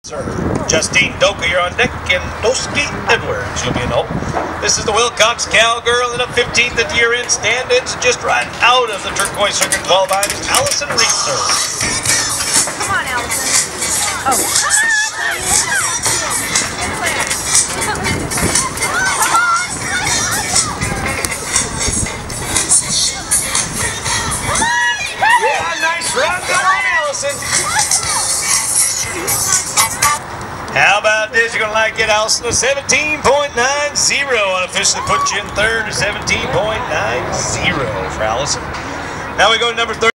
Justine Doka, you're on deck, and Doski Edwards, you'll be in hope. This is the Wilcox Cowgirl in a 15th at year-end stand-ins, just right out of the turquoise circuit qualifying is Allison Resor. Come on, Allison. Oh. How about this? You're going to like it, Allison. A 17.90 unofficially put you in third. A 17.90 for Allison. Now we go to number 30.